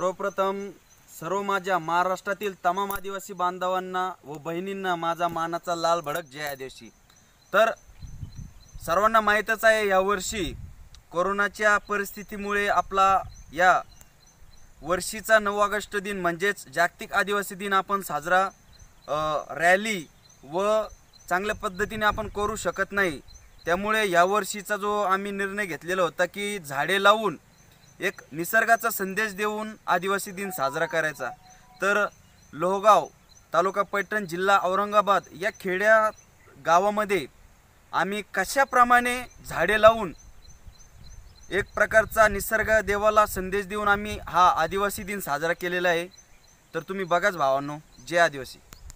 सर्वप्रथम सर्व माझ्या महाराष्ट्रातील तमाम आदिवासी बांधवांना व बहिणींना माझा मानाचा लाल भडक जय आदिवासी। तर सर्वांना माहीतच आहे यावर्षी कोरोनाच्या परिस्थितीमुळे आपला या वर्षीचा 9 ऑगस्ट दिन म्हणजेच जागतिक आदिवासी दिन आपण साजरा रॅली व चांगल्या पद्धतीने आपण करू शकत नाही। त्यामुळे यावर्षीचा जो आम्ही निर्णय घेतलेला होता की झाडे लावून एक निसर्गाचा संदेश देऊन आदिवासी दिन साजरा करायचा। तर लोहगाव तालुका पैठण जिल्हा औरंगाबाद या खेड्या गावामध्ये आम्ही कशाप्रमाणे झाडे लावून एक प्रकारचा निसर्ग देवाला संदेश देऊन आम्ही हा आदिवासी दिन साजरा केलेला आहे। तर तुम्ही बघाच भावांनो, जय आदिवासी।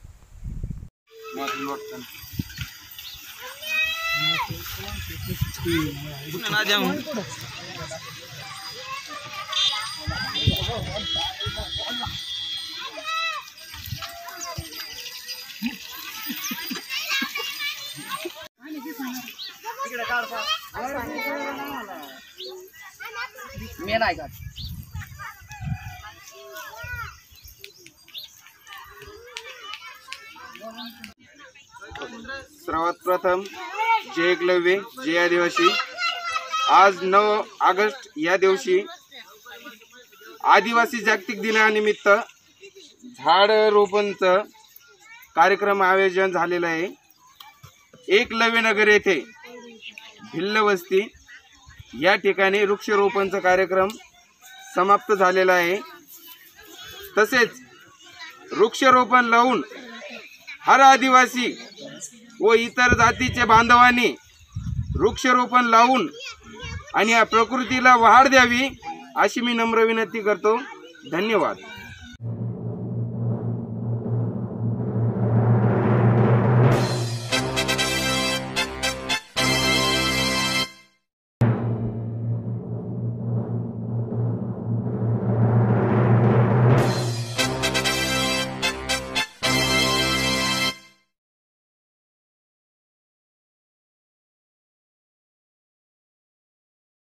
सर्वात प्रथम जय एकलव्य जय आदिवासी। आज 9 ऑगस्ट या दिवशी आदिवासी जागतिक दिनानिमित्त झाड रोपणचं कार्यक्रम आयोजन झालेलं आहे। एकलव्य नगर येथे भिल्ल वस्ती या ठिकाणी वृक्षरोपणचा कार्यक्रम समाप्त झालेला आहे। तसेच वृक्षरोपण लावून हर आदिवासी व इतर जातीच्या बांधवांनी वृक्षरोपण लावून आणि या प्रकृतीला वाढ द्यावी अशी मी नम्र विनंती करतो। धन्यवाद।